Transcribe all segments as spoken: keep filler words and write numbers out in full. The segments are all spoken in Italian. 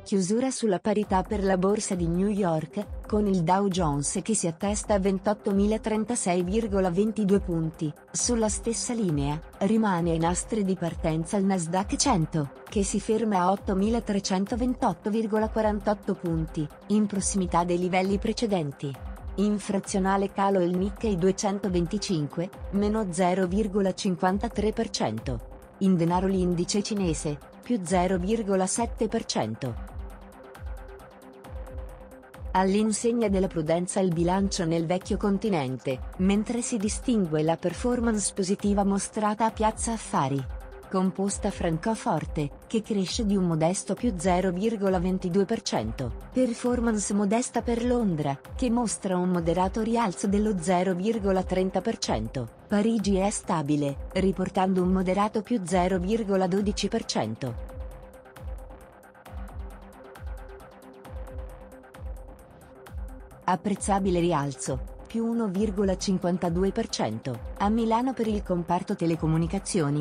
Chiusura sulla parità per la borsa di New York, con il Dow Jones che si attesta a ventottomila trentasei virgola ventidue punti. Sulla stessa linea, rimane in astre di partenza il Nasdaq cento, che si ferma a ottomilatrecentoventotto virgola quarantotto punti, in prossimità dei livelli precedenti. In frazionale calo il Nikkei duecentoventicinque, meno zero virgola cinquantatré per cento. In denaro l'indice cinese, più zero virgola sette per cento. All'insegna della prudenza il bilancio nel vecchio continente, mentre si distingue la performance positiva mostrata a Piazza Affari. Composta Francoforte, che cresce di un modesto più zero virgola ventidue per cento, performance modesta per Londra, che mostra un moderato rialzo dello zero virgola trenta per cento, Parigi è stabile, riportando un moderato più zero virgola dodici per cento. Apprezzabile rialzo, più uno virgola cinquantadue per cento, a Milano per il comparto telecomunicazioni.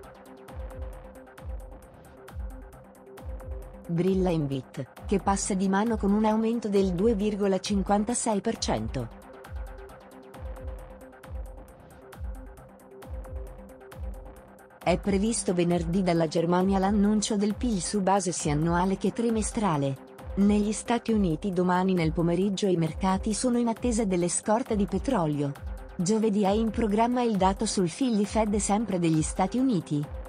Brilla Inbit, che passa di mano con un aumento del due virgola cinquantasei per cento. È previsto venerdì dalla Germania l'annuncio del P I L su base sia annuale che trimestrale. Negli Stati Uniti domani nel pomeriggio i mercati sono in attesa delle scorte di petrolio. Giovedì è in programma il dato sul Philly Fed sempre degli Stati Uniti.